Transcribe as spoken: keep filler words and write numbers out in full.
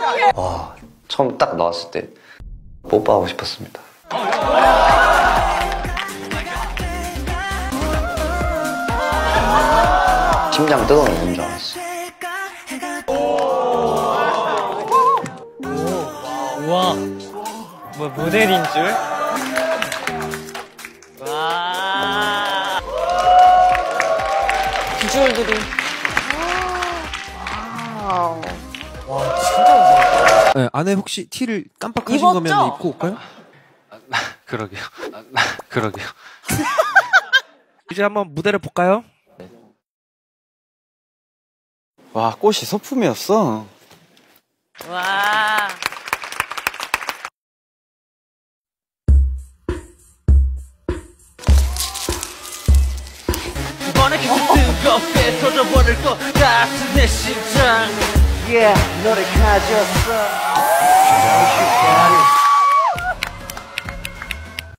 와, 처음 딱 나왔을 때 뽀뽀하고 싶었습니다. 심장 뜯어내는 줄 알았어. 우와, 뭐 모델인 줄? 와, 비주얼들이. 와, 진짜 무서웠다. 네, 안에 혹시 티를 깜빡하신 거면 입고 올까요? 아, 그러게요. 아, 그러게요. 이제 한번 무대를 볼까요? 와, 꽃이 소품이었어. 와. 이번에 뜨겁게 터져버릴 것 같은 내 심장. Yeah, 너를 가졌어.